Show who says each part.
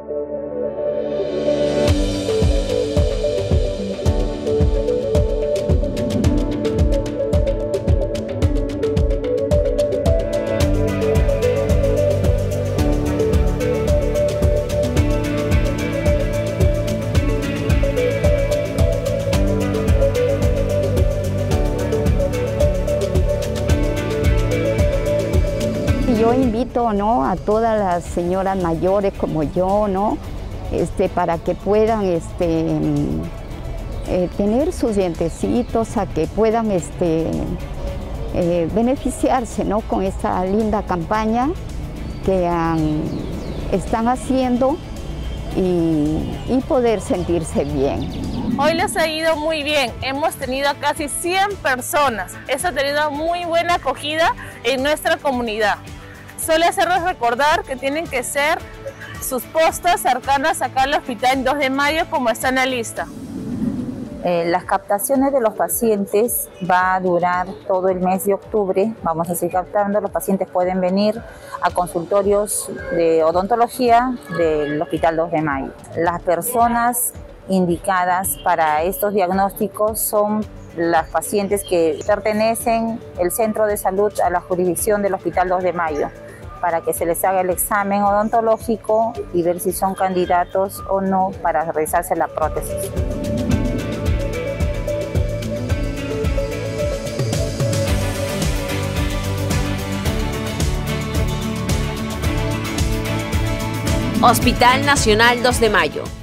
Speaker 1: Yo invito, ¿no?, a todas las señoras mayores como yo, ¿no?, para que puedan tener sus dientecitos, a que puedan beneficiarse, ¿no?, con esta linda campaña que están haciendo y poder sentirse bien.
Speaker 2: Hoy les ha ido muy bien, hemos tenido a casi 100 personas, eso ha tenido muy buena acogida en nuestra comunidad. Solo hacerles recordar que tienen que ser sus postas cercanas acá al hospital 2 de mayo como está en la lista.
Speaker 3: Las captaciones de los pacientes va a durar todo el mes de octubre. Vamos a seguir captando. Los pacientes pueden venir a consultorios de odontología del Hospital 2 de Mayo. Las personas indicadas para estos diagnósticos son las pacientes que pertenecen el centro de salud a la jurisdicción del Hospital 2 de Mayo, para que se les haga el examen odontológico y ver si son candidatos o no para realizarse la prótesis.
Speaker 4: Hospital Nacional 2 de Mayo.